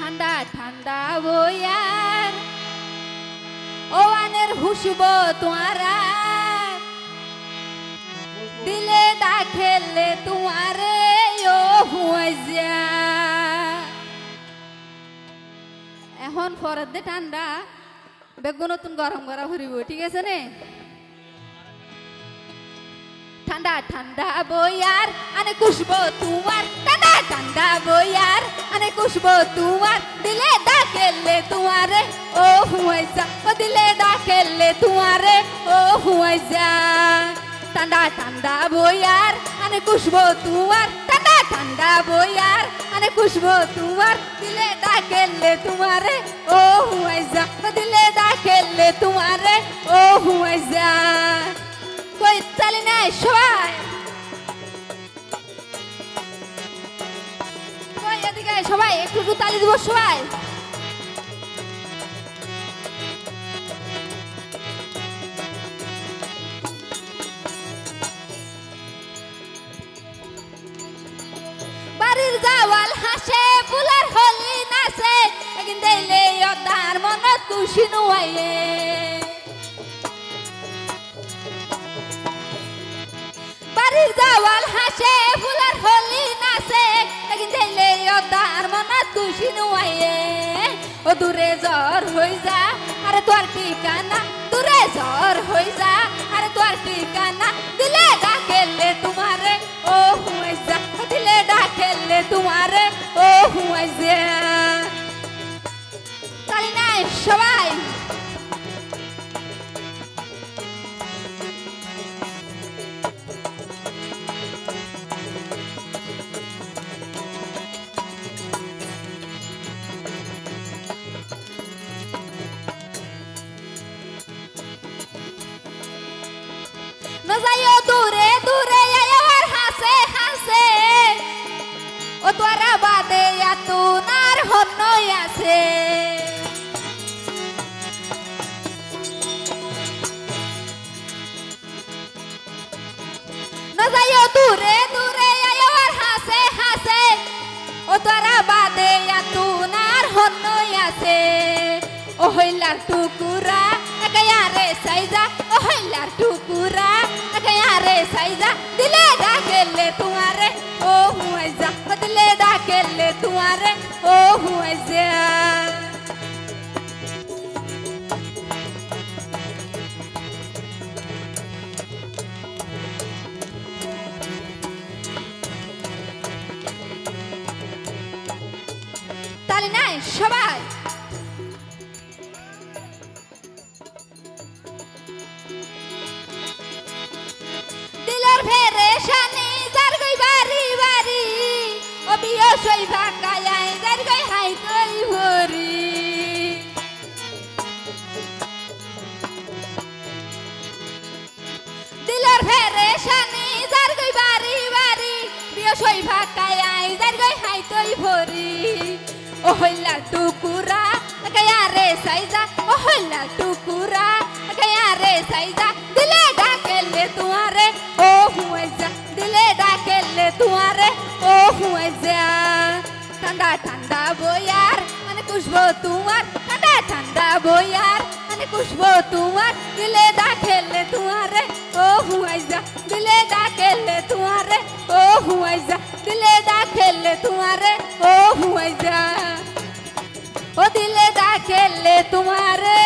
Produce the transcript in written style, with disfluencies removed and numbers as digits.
ঠান্ডা ঠান্ডা বয়ার ও আনের হুসব তোমারা দিলে দা খেললে তোমারে ও হুয়াইজা এখন ফরদ দে ঠান্ডা বেগ নতুন গরম করা ফুরিব ঠিক আছে নে ঠান্ডা ঠান্ডা বয়ার আনে কুশব তোমার ঠান্ডা ঠান্ডা বয়ার আনে কুশব তোমার দিলে দা খেললে তোমারে ও হুয়াইজা ও দিলে দা খেললে তোমারে ও হুয়াইজা ঠান্ডা ঠান্ডা বয়ার আনে কুশব তোমার ঠান্ডা ঠান্ডা বয়ার আনে কুশব তোমার দিলে দা খেললে তোমারে ও হুয়াইজা ও দিলে দা খেললে তোমারে ও হুয়াইজা কই তালি নাই সবাই কই এদিকে সবাই একটু তালি দিব সবাই বাড়ির জাওয়াল হাসে ফুলের হলি নাচে একদিন দিলে অদার মনত খুশি নুয়াইয়ে বাড়ির জাওয়াল হাসে ফুলের হলি নাচে একদিন দিলে অদার মনত খুশি নুয়াইয়ে ও দূরে জ্বর হই যা আরে তোর ঠিকানা দূরে জ্বর হই যা আরে তোর ঠিকানা দিলে ডাকেলে তোমারে ও হুয়াইজা দিলে ডাকেলে তোমারে ও হুয়াইজা তালি নাই সবাই না যাইও দূরে দূরে আর হাসে হাসে ও তোরা বাদে আতুনার হন্নই আছে না যাইও দূরে দূরে আর হাসে হাসে ও তোরা বাদে আতুনার হন্নই আছে ও হইলার টুকুরা একায়ারে সাইজা ও হইলার টুকুরা একায়ারে সাইজা দিলে ডাকেলে তোমারে ও হুয়াইজা দিলে ডাকেলে তোমারে ও হুয়াইজা তালি নাই সবাই দিলের ফেরেশানি যার গই বাড়ি বাড়ি ও বিয়ে সই ভাকায় যার গই হাই তৈ ভরি দিলের ফেরেশানি যার গই বাড়ি বাড়ি বিয়ে সই ভাকায় যার গই হাই তৈ ভরি ও হইলা টুকুরা কায়ারে সাইজা ও হইলা টুকুরা কায়ারে সাইজা দিলে ডাকেলে তোমারে ও হুয়াইজা দিলে ডাকেলে তোমারে ও হুয়াইজা ঠান্ডা ঠান্ডা বয়ার মানে কুশব তোমার ঠান্ডা ঠান্ডা বয়ার মানে কুশব তোমার দিলে ডাকেলে তোমারে ও হুয়াইজা দিলে ডাকেলে তোমারে ও হুয়াইজা দিলে ডাকেলে তোমারে ও হুয়াইজা ও দিলে ডাকেলে তোমারে